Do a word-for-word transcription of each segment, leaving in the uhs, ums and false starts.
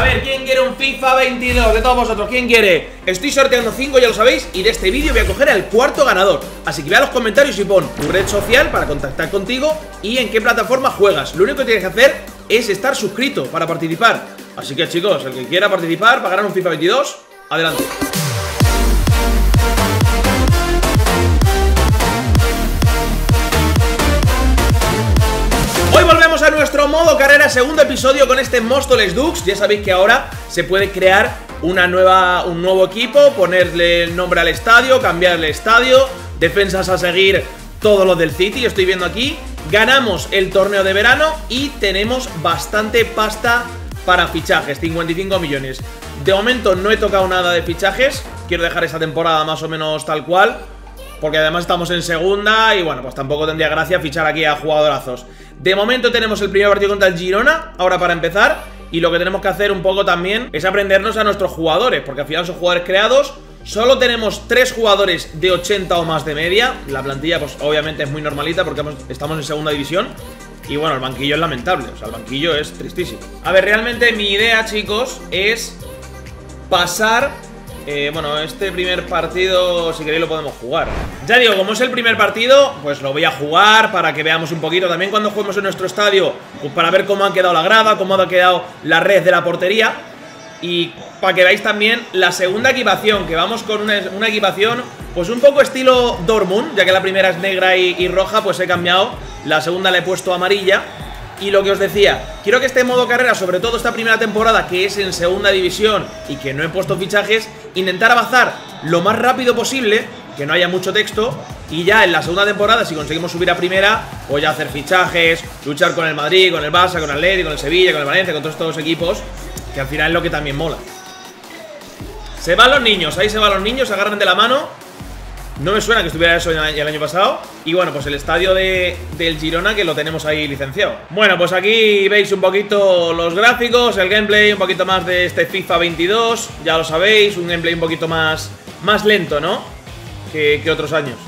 A ver, ¿quién quiere un FIFA veintidós? De todos vosotros, ¿quién quiere? Estoy sorteando cinco, ya lo sabéis. Y de este vídeo voy a coger al cuarto ganador. Así que ve a los comentarios y pon tu red social para contactar contigo y en qué plataforma juegas. Lo único que tienes que hacer es estar suscrito para participar. Así que chicos, el que quiera participar para ganar un FIFA veintidós, adelante. Hoy volvemos a nuestro modo carrera, segundo episodio con este Móstoles Dux. Ya sabéis que ahora se puede crear una nueva, un nuevo equipo, ponerle el nombre al estadio, cambiarle estadio, defensas a seguir, todos los del City, estoy viendo aquí. Ganamos el torneo de verano y tenemos bastante pasta para fichajes, cincuenta y cinco millones. De momento no he tocado nada de fichajes, quiero dejar esta temporada más o menos tal cual, porque además estamos en segunda y bueno, pues tampoco tendría gracia fichar aquí a jugadorazos. De momento tenemos el primer partido contra el Girona, ahora para empezar. Y lo que tenemos que hacer un poco también es aprendernos a nuestros jugadores, porque al final son jugadores creados. Solo tenemos tres jugadores de ochenta o más de media. La plantilla pues obviamente es muy normalita porque estamos en segunda división. Y bueno, el banquillo es lamentable, o sea, el banquillo es tristísimo. A ver, realmente mi idea, chicos, es pasar... Eh, bueno, este primer partido, si queréis, lo podemos jugar. Ya digo, como es el primer partido, pues lo voy a jugar para que veamos un poquito. También cuando juguemos en nuestro estadio, pues para ver cómo ha quedado la grada, cómo ha quedado la red de la portería. Y para que veáis también la segunda equipación, que vamos con una, una equipación pues un poco estilo Dortmund, ya que la primera es negra y, y roja, pues he cambiado. La segunda la he puesto amarilla. Y lo que os decía, quiero que este modo carrera, sobre todo esta primera temporada, que es en segunda división y que no he puesto fichajes, intentar avanzar lo más rápido posible, que no haya mucho texto, y ya en la segunda temporada, si conseguimos subir a primera, pues ya hacer fichajes, luchar con el Madrid, con el Barça, con el Atlético, con el Sevilla, con el Valencia, con todos estos equipos, que al final es lo que también mola. Se van los niños, ahí se van los niños, se agarran de la mano. No me suena que estuviera eso ya el año pasado. Y bueno, pues el estadio de, del Girona, que lo tenemos ahí licenciado. Bueno, pues aquí veis un poquito los gráficos, el gameplay, un poquito más de este FIFA veintidós. Ya lo sabéis, un gameplay un poquito más, más lento, ¿no? Que, que otros años.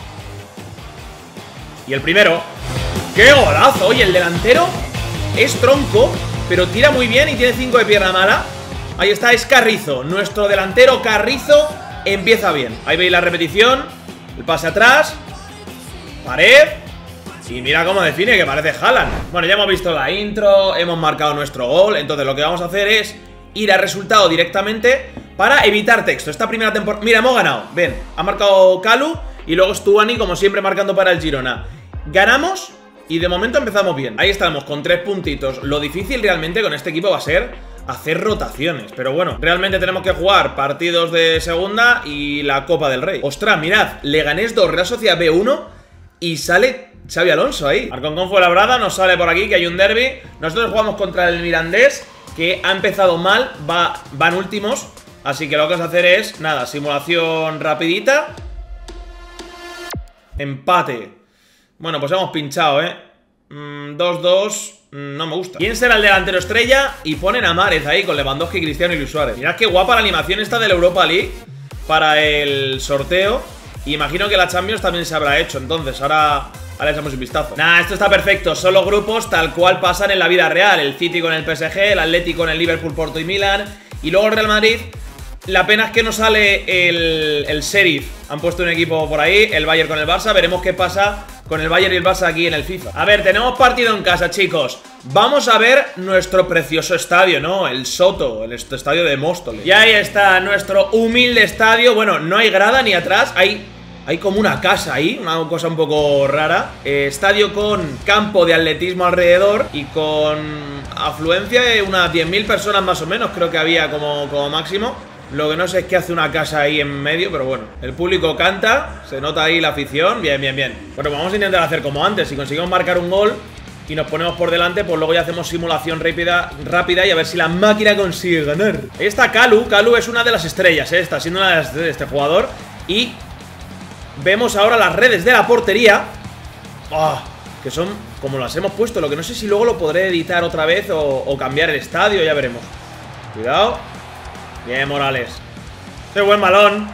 Y el primero. ¡Qué golazo! Oye, el delantero es tronco, pero tira muy bien y tiene cinco de pierna mala. Ahí está, es Carrizo. Nuestro delantero Carrizo empieza bien. Ahí veis la repetición. El pase atrás. Pared. Y mira cómo define, que parece Haaland. Bueno, ya hemos visto la intro, hemos marcado nuestro gol. Entonces lo que vamos a hacer es ir al resultado directamente para evitar texto. Esta primera temporada... Mira, hemos ganado. Ven, ha marcado Kalu y luego Stuani, como siempre, marcando para el Girona. Ganamos y de momento empezamos bien. Ahí estamos, con tres puntitos. Lo difícil realmente con este equipo va a ser hacer rotaciones, pero bueno, realmente tenemos que jugar partidos de segunda y la Copa del Rey. Ostras, mirad, Leganés dos, Real Sociedad B uno y sale Xavi Alonso ahí. Alcorcón Fuenlabrada nos sale por aquí que hay un derbi. Nosotros jugamos contra el Mirandés, que ha empezado mal, va, van últimos. Así que lo que vamos a hacer es, nada, simulación rapidita. Empate. Bueno, pues hemos pinchado, eh dos dos. No me gusta. ¿Quién será el delantero estrella? Y ponen a Márez ahí con Lewandowski, Cristiano y Luis Suárez. Mirad qué guapa la animación esta de la Europa League para el sorteo. Imagino que la Champions también se habrá hecho. Entonces ahora, ahora echamos un vistazo. Nah, esto está perfecto. Solo grupos tal cual pasan en la vida real. El City con el P S G, el Atlético con el Liverpool, Porto y Milan. Y luego el Real Madrid. La pena es que no sale el, el Sheriff. Han puesto un equipo por ahí, el Bayern con el Barça. Veremos qué pasa con el Bayern y el Barça aquí en el FIFA. A ver, tenemos partido en casa, chicos. Vamos a ver nuestro precioso estadio, ¿no? El Soto, el estadio de Móstoles. Y ahí está nuestro humilde estadio. Bueno, no hay grada ni atrás. Hay, hay como una casa ahí, una cosa un poco rara. eh, Estadio con campo de atletismo alrededor y con afluencia de unas diez mil personas más o menos. Creo que había como, como máximo. Lo que no sé es qué hace una casa ahí en medio, pero bueno. El público canta, se nota ahí la afición. Bien, bien, bien. Bueno, vamos a intentar hacer como antes. Si conseguimos marcar un gol y nos ponemos por delante, pues luego ya hacemos simulación rápida, rápida y a ver si la máquina consigue ganar. Ahí está Kalu. Kalu es una de las estrellas, ¿eh? Está siendo una de las estrellas de este jugador. Y vemos ahora las redes de la portería. Oh, que son como las hemos puesto. Lo que no sé si luego lo podré editar otra vez o, o cambiar el estadio, ya veremos. Cuidado. Bien, Morales. ¡Qué buen balón!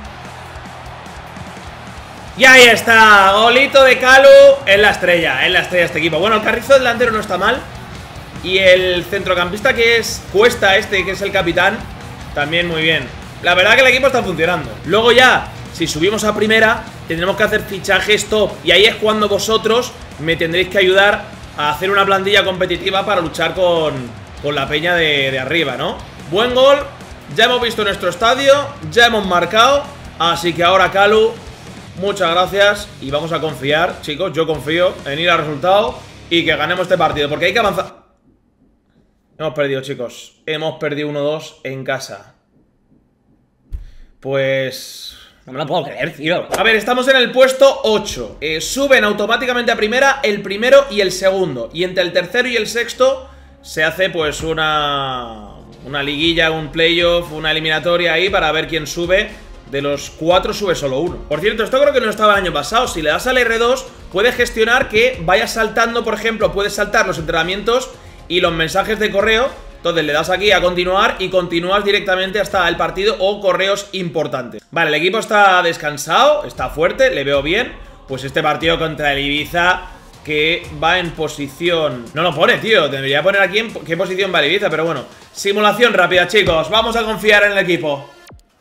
Y ahí está, golito de Kalu. Es la estrella, es la estrella de este equipo. Bueno, el Carrizo delantero no está mal. Y el centrocampista que es Cuesta, este que es el capitán, también muy bien. La verdad que el equipo está funcionando. Luego ya, si subimos a primera, tendremos que hacer fichajes top. Y ahí es cuando vosotros me tendréis que ayudar a hacer una plantilla competitiva para luchar con, con la peña de, de arriba, ¿no? Buen gol. Ya hemos visto nuestro estadio, ya hemos marcado. Así que ahora, Calu, muchas gracias. Y vamos a confiar, chicos, yo confío en ir al resultado y que ganemos este partido, porque hay que avanzar. Hemos perdido, chicos. Hemos perdido uno dos en casa. Pues... no me lo puedo creer, tío. A ver, estamos en el puesto ocho. eh, Suben automáticamente a primera el primero y el segundo. Y entre el tercero y el sexto se hace pues una... una liguilla, un playoff, una eliminatoria ahí para ver quién sube. De los cuatro sube solo uno. Por cierto, esto creo que no estaba el año pasado. Si le das al erre dos, puedes gestionar que vayas saltando, por ejemplo, puedes saltar los entrenamientos y los mensajes de correo. Entonces le das aquí a continuar y continúas directamente hasta el partido o correos importantes. Vale, el equipo está descansado, está fuerte, le veo bien. Pues este partido contra el Ibiza, que va en posición... no lo pone, tío, debería poner aquí en qué posición va el Ibiza, pero bueno. Simulación rápida, chicos, vamos a confiar en el equipo.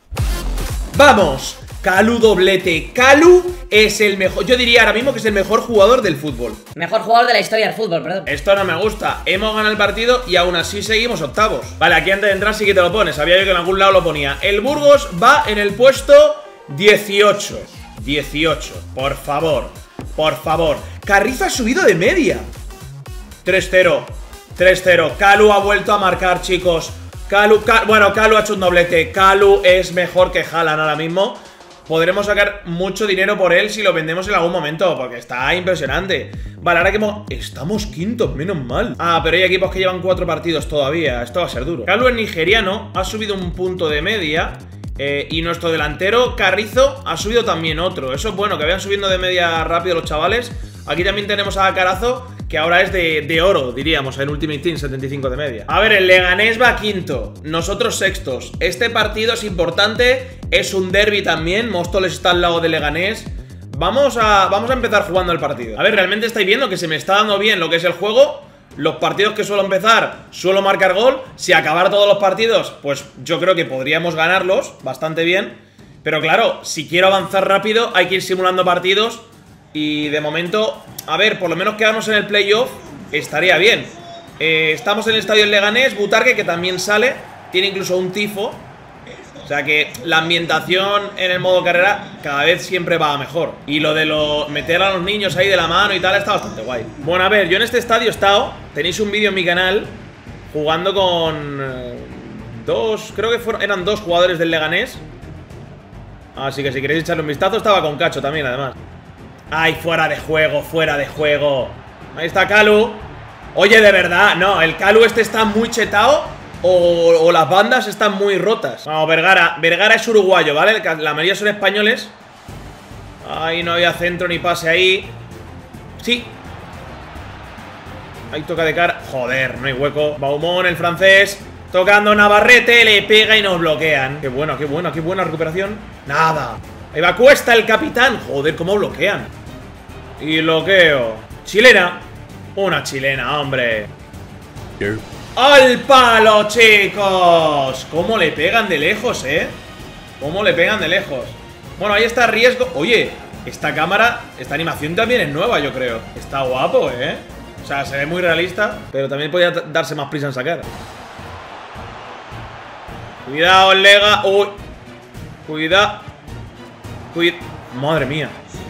¡Vamos! Calu doblete. Calu es el mejor, yo diría ahora mismo que es el mejor jugador del fútbol. Mejor jugador de la historia del fútbol, perdón. Esto no me gusta. Hemos ganado el partido y aún así seguimos octavos. Vale, aquí antes de entrar sí que te lo pones. Sabía yo que en algún lado lo ponía. El Burgos va en el puesto dieciocho. dieciocho, por favor. Por favor. Carrizo ha subido de media. tres cero. tres cero. Calu ha vuelto a marcar, chicos. Calu, Calu, bueno, Calu ha hecho un doblete. Calu es mejor que Haaland ahora mismo. Podremos sacar mucho dinero por él si lo vendemos en algún momento, porque está impresionante. Vale, ahora que hemos... estamos quintos, menos mal. Ah, pero hay equipos que llevan cuatro partidos todavía. Esto va a ser duro. Calu es nigeriano, ha subido un punto de media. eh, Y nuestro delantero, Carrizo, ha subido también otro. Eso es bueno, que vayan subiendo de media rápido los chavales. Aquí también tenemos a Carazo, que ahora es de, de oro, diríamos, en Ultimate Team, setenta y cinco de media. A ver, el Leganés va quinto, nosotros sextos. Este partido es importante, es un derbi también. Móstoles está al lado de Leganés. Vamos a, vamos a empezar jugando el partido. A ver, realmente estáis viendo que se me está dando bien lo que es el juego. Los partidos que suelo empezar, suelo marcar gol. Si acabara todos los partidos, pues yo creo que podríamos ganarlos bastante bien. Pero claro, si quiero avanzar rápido, hay que ir simulando partidos. Y de momento, a ver, por lo menos quedarnos en el playoff estaría bien. eh, Estamos en el estadio del Leganés. Butarque, que también sale, tiene incluso un tifo. O sea que la ambientación en el modo carrera cada vez siempre va mejor. Y lo de lo, meter a los niños ahí de la mano y tal está bastante guay. Bueno, a ver, yo en este estadio he estado. Tenéis un vídeo en mi canal jugando con eh, dos, creo que fueron, eran dos jugadores del Leganés. Así que si queréis echarle un vistazo, estaba con Cacho también, además. ¡Ay, fuera de juego, fuera de juego! Ahí está Calu. Oye, de verdad, no, el Calu este está muy chetado o, o las bandas están muy rotas. Vamos, Vergara. Vergara es uruguayo, ¿vale? La mayoría son españoles. Ahí no había centro ni pase ahí. Sí. Ahí toca de cara. Joder, no hay hueco. Baumón, el francés. Tocando Navarrete, le pega y nos bloquean. Qué bueno, qué bueno, qué buena recuperación. Nada. Ahí va Cuesta, el capitán. Joder, cómo bloquean. Y bloqueo. Chilena. Una chilena, hombre. ¡Al palo, chicos! Cómo le pegan de lejos, ¿eh? Cómo le pegan de lejos. Bueno, ahí está riesgo. Oye, esta cámara, esta animación también es nueva, yo creo. Está guapo, ¿eh? O sea, se ve muy realista, pero también podría darse más prisa en sacar. Cuidado, el Lega. Uy. Cuidado. Cuidado. Madre mía.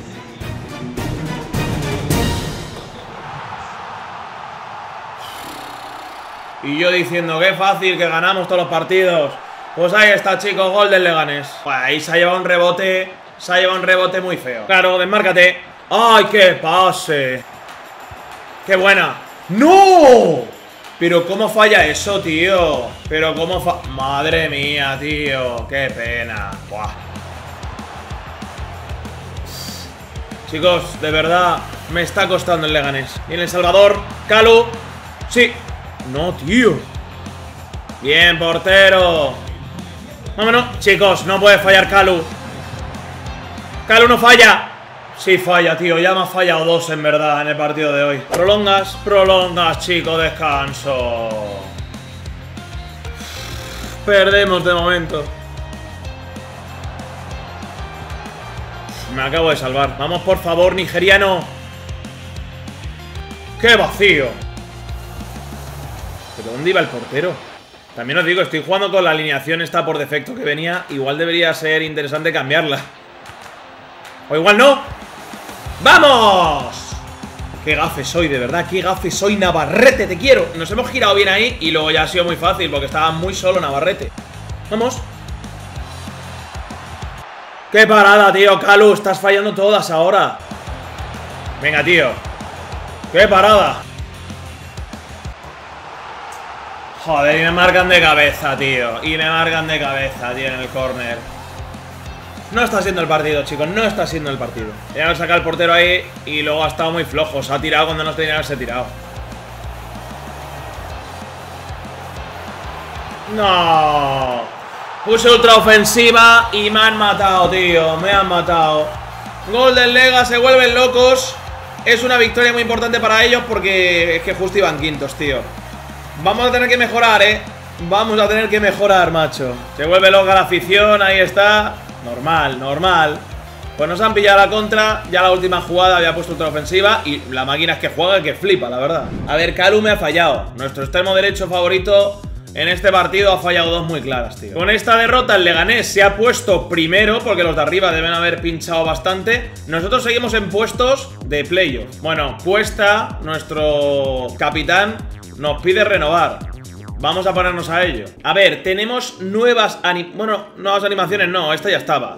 Y yo diciendo que fácil, que ganamos todos los partidos. Pues ahí está, chicos, gol del Leganés. Pues ahí se ha llevado un rebote. Se ha llevado un rebote muy feo. Claro, desmárcate. ¡Ay, qué pase! ¡Qué buena! ¡No! Pero cómo falla eso, tío. Pero cómo fa... Madre mía, tío. Qué pena. Buah. Chicos, de verdad, me está costando el Leganés. Viene El Salvador. Calu. Sí. No, tío. Bien, portero. Vámonos. Chicos, no puede fallar Calu. Calu no falla. Sí falla, tío, ya me ha fallado dos en verdad en el partido de hoy. Prolongas, prolongas, chico, descanso. Perdemos de momento. Me acabo de salvar. Vamos, por favor, nigeriano. ¡Qué vacío! ¿Pero dónde iba el portero? También os digo, estoy jugando con la alineación esta por defecto que venía. Igual debería ser interesante cambiarla. O igual no. ¡Vamos! ¡Qué gafe soy, de verdad! ¡Qué gafe soy, Navarrete! ¡Te quiero! Nos hemos girado bien ahí y luego ya ha sido muy fácil porque estaba muy solo Navarrete. ¡Vamos! ¡Qué parada, tío! Calu, estás fallando todas ahora. Venga, tío. ¡Qué parada! Joder, y me marcan de cabeza, tío. Y me marcan de cabeza, tío, en el córner. No está siendo el partido, chicos. No está siendo el partido. Ya me saca el portero ahí y luego ha estado muy flojo. Se ha tirado cuando no tenía que haberse tirado. No. Puse ultra ofensiva y me han matado, tío. Me han matado. Gol del Lega, se vuelven locos. Es una victoria muy importante para ellos porque es que justo iban quintos, tío. Vamos a tener que mejorar, eh. Vamos a tener que mejorar, macho. Se vuelve loca la afición, ahí está. Normal, normal. Pues nos han pillado la contra. Ya la última jugada había puesto ultra ofensiva. Y la máquina es que juega, que flipa, la verdad. A ver, Calu me ha fallado. Nuestro extremo derecho favorito en este partido ha fallado dos muy claras, tío. Con esta derrota el Leganés se ha puesto primero, porque los de arriba deben haber pinchado bastante. Nosotros seguimos en puestos de playoff. Bueno, Cuesta, nuestro capitán, nos pide renovar. Vamos a ponernos a ello. A ver, tenemos nuevas anim... Bueno, nuevas animaciones no, esta ya estaba.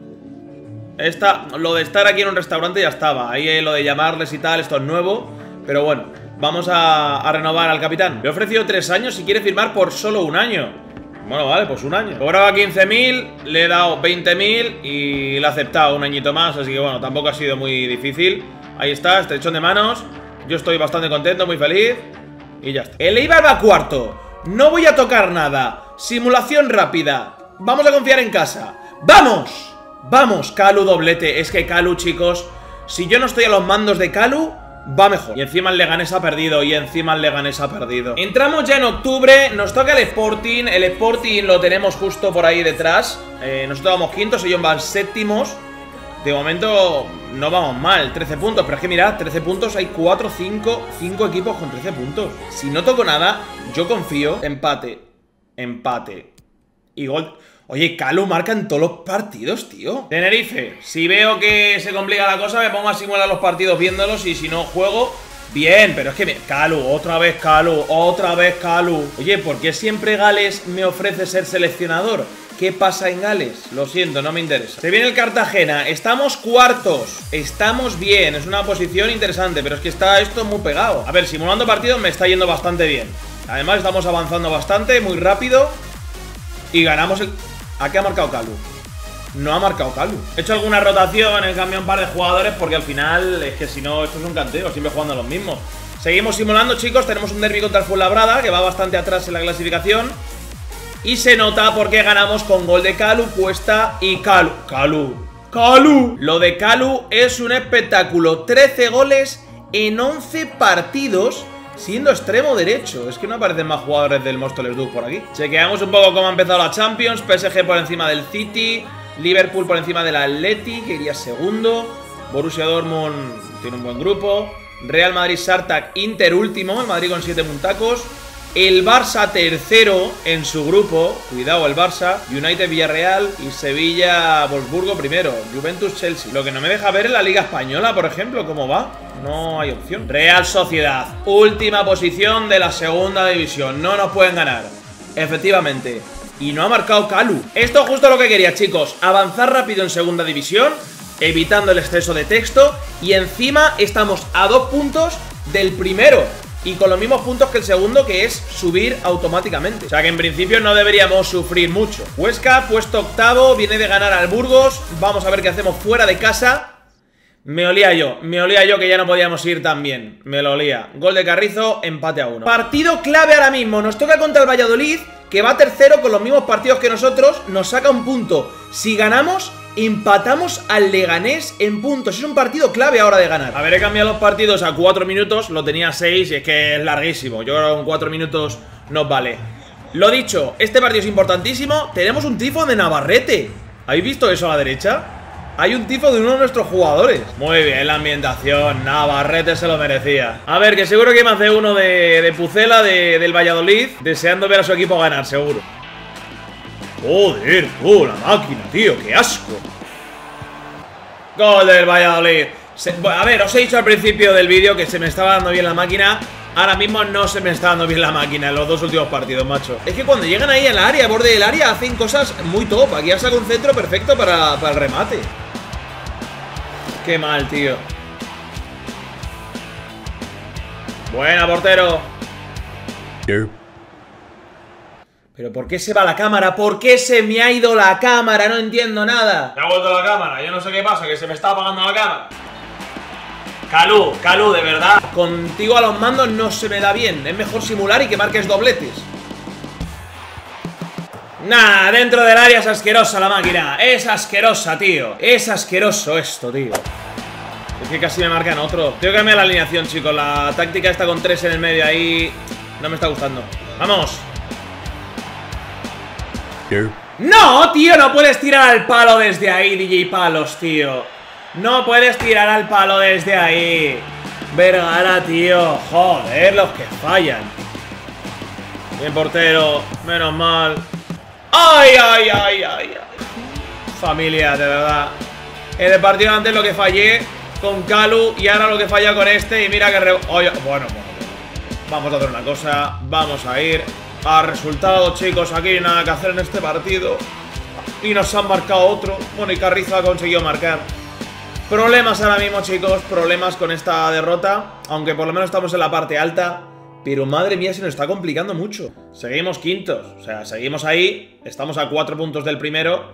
Esta, lo de estar aquí en un restaurante ya estaba. Ahí lo de llamarles y tal, esto es nuevo. Pero bueno, vamos a, a renovar al capitán. Le he ofrecido tres años y quiere firmar por solo un año. Bueno, vale, pues un año. Cobraba quince mil, le he dado veinte mil y le he aceptado un añito más. Así que bueno, tampoco ha sido muy difícil. Ahí está, estrechón de manos. Yo estoy bastante contento, muy feliz. Y ya está. El Eibar va cuarto. No voy a tocar nada. Simulación rápida. Vamos a confiar en casa. ¡Vamos! Vamos, Calu doblete. Es que Calu, chicos, si yo no estoy a los mandos de Calu, va mejor. Y encima el Leganés ha perdido. Y encima el Leganés ha perdido. Entramos ya en octubre. Nos toca el Sporting. El Sporting lo tenemos justo por ahí detrás. eh, Nosotros vamos quintos, ellos van séptimos. De momento no vamos mal, trece puntos. Pero es que mirad, trece puntos, hay cuatro, cinco, cinco equipos con trece puntos. Si no toco nada, yo confío. Empate, empate y gol. Oye, Calu marca en todos los partidos, tío. Tenerife, si veo que se complica la cosa, me pongo a simular los partidos viéndolos. Y si no juego, bien, pero es que me... Calu, otra vez Calu, otra vez Calu. Oye, ¿por qué siempre Gales me ofrece ser seleccionador? ¿Qué pasa en Gales? Lo siento, no me interesa. Se viene el Cartagena, estamos cuartos. Estamos bien, es una posición interesante. Pero es que está esto muy pegado. A ver, simulando partidos me está yendo bastante bien. Además estamos avanzando bastante, muy rápido. Y ganamos el... ¿A qué ha marcado Calu? No ha marcado Calu. He hecho alguna rotación, he cambiado un par de jugadores. Porque al final, es que si no, esto es un canteo. Siempre jugando los mismos. Seguimos simulando, chicos, tenemos un derbi contra el Fuenlabrada, que va bastante atrás en la clasificación. Y se nota porque ganamos con gol de Calu, Cuesta y Calu. Calu. Calu. Lo de Calu es un espectáculo. trece goles en once partidos siendo extremo derecho. Es que no aparecen más jugadores del Móstoles Duc por aquí. Chequeamos un poco cómo ha empezado la Champions. P S G por encima del City. Liverpool por encima del Atleti, que iría segundo. Borussia Dortmund tiene un buen grupo. Real Madrid, Sartak, Inter último. El Madrid con siete puntacos. El Barça tercero en su grupo. Cuidado el Barça. United, Villarreal y Sevilla, Wolfsburgo primero. Juventus, Chelsea. Lo que no me deja ver en la Liga Española, por ejemplo, cómo va. No hay opción. Real Sociedad, última posición de la segunda división. No nos pueden ganar. Efectivamente. Y no ha marcado Calu. Esto es justo lo que quería, chicos. Avanzar rápido en segunda división, evitando el exceso de texto. Y encima estamos a dos puntos del primero. Y con los mismos puntos que el segundo, que es subir automáticamente. O sea que en principio no deberíamos sufrir mucho. Huesca, puesto octavo, viene de ganar al Burgos. Vamos a ver qué hacemos fuera de casa. Me olía yo, me olía yo que ya no podíamos ir tan bien. Me lo olía. Gol de Carrizo, empate a uno. Partido clave ahora mismo. Nos toca contra el Valladolid, que va tercero con los mismos partidos que nosotros. Nos saca un punto. Si ganamos, empatamos al Leganés en puntos. Es un partido clave ahora de ganar. A ver, he cambiado los partidos a cuatro minutos. Lo tenía a seis y es que es larguísimo. Yo creo que con cuatro minutos nos vale. Lo dicho, este partido es importantísimo. Tenemos un tifo de Navarrete. ¿Habéis visto eso a la derecha? Hay un tifo de uno de nuestros jugadores. Muy bien, la ambientación. Navarrete se lo merecía. A ver, que seguro que hay más de uno de, de Pucela, de, del Valladolid, deseando ver a su equipo ganar, seguro. Joder, tú, la máquina, tío, qué asco. Gol del Valladolid. Se, bueno, a ver, os he dicho al principio del vídeo que se me estaba dando bien la máquina. Ahora mismo no se me está dando bien la máquina en los dos últimos partidos, macho. Es que cuando llegan ahí al área, borde del área, hacen cosas muy top. Aquí ya saca un centro perfecto para, para el remate. Qué mal, tío. Buena, portero. Yeah. ¿Pero por qué se va la cámara? ¿Por qué se me ha ido la cámara? No entiendo nada. Me ha vuelto la cámara, yo no sé qué pasa, que se me está apagando la cámara. Calú, Calú, de verdad. Contigo a los mandos no se me da bien. Es mejor simular y que marques dobletes. Nah, dentro del área es asquerosa la máquina. Es asquerosa, tío. Es asqueroso esto, tío. Es que casi me marcan otro. Tengo que cambiar la alineación, chicos. La táctica está con tres en el medio ahí. No me está gustando. ¡Vamos! Yeah. ¡No, tío! No puedes tirar al palo desde ahí, D J Palos, tío. No puedes tirar al palo desde ahí. Vergara, tío. Joder, los que fallan. Bien, portero. Menos mal. ¡Ay, ay, ay, ay, ay! Familia, de verdad. En el partido antes lo que fallé con Calú y ahora lo que falla con este. Y mira que... Re... Oye, bueno, bueno, bueno. Vamos a hacer una cosa. Vamos a ir a resultados, chicos. Aquí no hay nada que hacer en este partido. Y nos han marcado otro. Bueno, y Carrizo ha conseguido marcar. Problemas ahora mismo, chicos. Problemas con esta derrota. Aunque por lo menos estamos en la parte alta. Pero madre mía, se nos está complicando mucho. Seguimos quintos, o sea, seguimos ahí. Estamos a cuatro puntos del primero.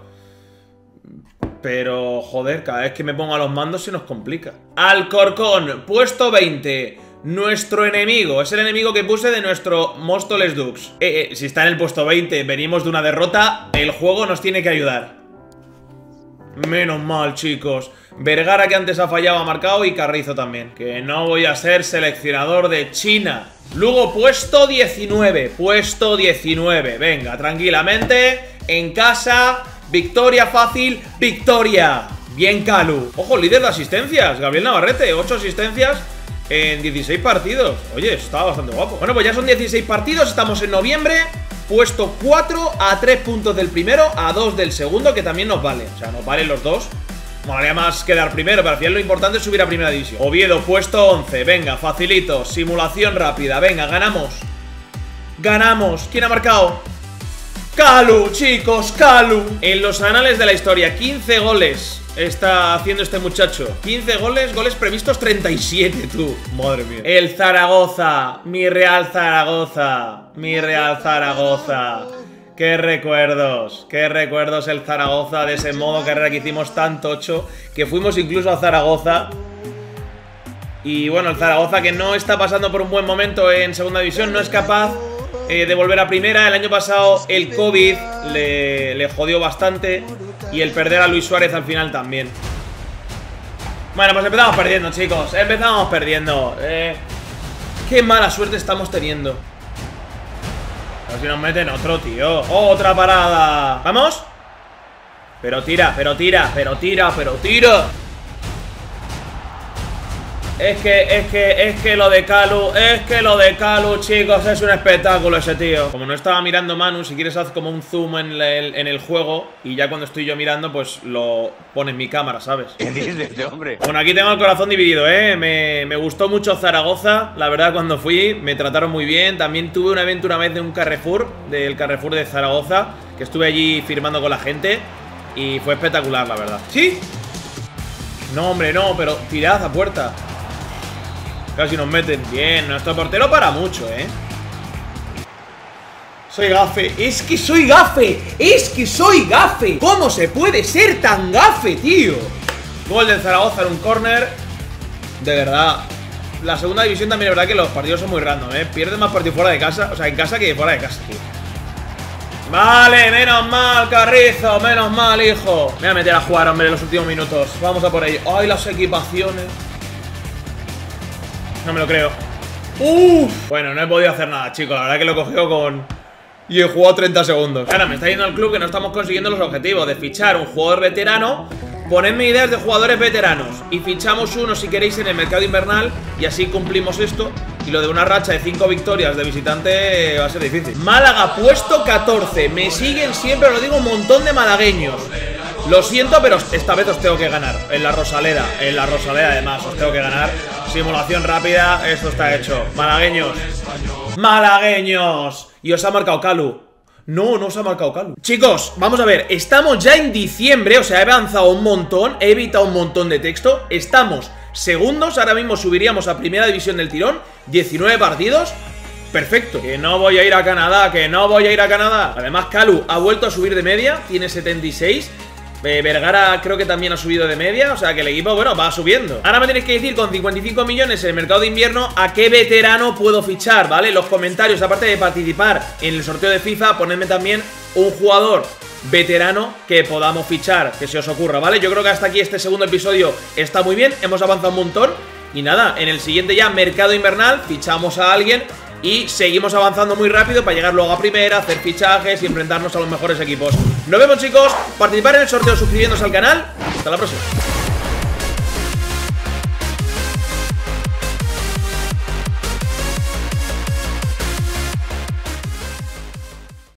Pero, joder, cada vez que me pongo a los mandos se nos complica. Alcorcón, puesto veinte. Nuestro enemigo, es el enemigo que puse de nuestro Móstoles Dux. eh, eh, Si está en el puesto veinte, venimos de una derrota. El juego nos tiene que ayudar. Menos mal, chicos. Vergara, que antes ha fallado, ha marcado. Y Carrizo también. Que no voy a ser seleccionador de China. Luego, puesto diecinueve. Puesto diecinueve. Venga, tranquilamente. En casa. Victoria fácil. Victoria. Bien, Calú. Ojo, líder de asistencias. Gabriel Navarrete. ocho asistencias en dieciséis partidos. Oye, está bastante guapo. Bueno, pues ya son dieciséis partidos. Estamos en noviembre. Puesto cuatro, a tres puntos del primero, a dos del segundo, que también nos vale. O sea, nos valen los dos. Molaría más quedar primero, pero al final lo importante es subir a primera división. Oviedo, puesto once. Venga, facilito. Simulación rápida. Venga, ganamos. Ganamos. ¿Quién ha marcado? Calú, chicos, Calú. En los anales de la historia, quince goles está haciendo este muchacho. quince goles, goles previstos treinta y siete, tú. Madre mía. El Zaragoza, mi Real Zaragoza. Mi Real Zaragoza. Qué recuerdos, qué recuerdos el Zaragoza, de ese modo carrera que hicimos tan tocho, que fuimos incluso a Zaragoza. Y bueno, el Zaragoza, que no está pasando por un buen momento en segunda división, no es capaz eh, de volver a primera. El año pasado el COVID le, le jodió bastante, y el perder a Luis Suárez al final también. Bueno, pues empezamos perdiendo, chicos. Empezamos perdiendo. eh, Qué mala suerte estamos teniendo. A ver si nos meten otro, tío. ¡Otra parada! ¿Vamos? Pero tira, pero tira, pero tira, pero tira. Es que, es que, es que lo de Calú, es que lo de Calú, chicos, es un espectáculo ese tío. Como no estaba mirando Manu, si quieres haz como un zoom en el, en el juego, y ya cuando estoy yo mirando, pues lo pone en mi cámara, ¿sabes? ¿Qué dices de este hombre? Bueno, aquí tengo el corazón dividido, ¿eh? Me, me gustó mucho Zaragoza, la verdad, cuando fui, me trataron muy bien. También tuve un evento una vez de un Carrefour, del Carrefour de Zaragoza, que estuve allí firmando con la gente, y fue espectacular, la verdad. ¿Sí? No, hombre, no, pero tirad a puerta. Casi nos meten. Bien, nuestro portero para mucho, ¿eh? Soy gafe. Es que soy gafe. Es que soy gafe. ¿Cómo se puede ser tan gafe, tío? Gol del Zaragoza en un córner. De verdad. La segunda división también es verdad que los partidos son muy random, ¿eh? Pierden más partidos fuera de casa. O sea, en casa que fuera de casa, tío. Vale, menos mal, Carrizo, menos mal, hijo. Me voy a meter a jugar, hombre, en los últimos minutos. Vamos a por ello. Ay, las equipaciones. No me lo creo. Uf. Bueno, no he podido hacer nada, chicos. La verdad que lo he cogido con... y he jugado treinta segundos. Ahora me está yendo al club que no estamos consiguiendo los objetivos de fichar un jugador veterano. Ponedme ideas de jugadores veteranos y fichamos uno si queréis en el mercado invernal. Y así cumplimos esto. Y lo de una racha de cinco victorias de visitante va a ser difícil. Málaga puesto catorce. Me siguen siempre, lo digo, un montón de malagueños. Lo siento, pero esta vez os tengo que ganar. En la Rosaleda, en la Rosaleda además os tengo que ganar. Simulación rápida, esto está hecho. Malagueños, malagueños. Y os ha marcado Calu. No, no os ha marcado Calu. Chicos, vamos a ver, estamos ya en diciembre. O sea, he avanzado un montón. He evitado un montón de texto. Estamos segundos, ahora mismo subiríamos a primera división del tirón. diecinueve partidos. Perfecto. Que no voy a ir a Canadá, que no voy a ir a Canadá. Además, Calu ha vuelto a subir de media. Tiene setenta y seis. Eh, Vergara creo que también ha subido de media. O sea que el equipo, bueno, va subiendo. Ahora me tenéis que decir con cincuenta y cinco millones en el mercado de invierno a qué veterano puedo fichar, ¿vale? Los comentarios, aparte de participar en el sorteo de FIFA, ponedme también un jugador veterano que podamos fichar, que se os ocurra, ¿vale? Yo creo que hasta aquí este segundo episodio está muy bien. Hemos avanzado un montón. Y nada, en el siguiente ya, mercado invernal, fichamos a alguien y seguimos avanzando muy rápido para llegar luego a primera, hacer fichajes y enfrentarnos a los mejores equipos. Nos vemos, chicos. Participar en el sorteo suscribiéndose al canal. Hasta la próxima.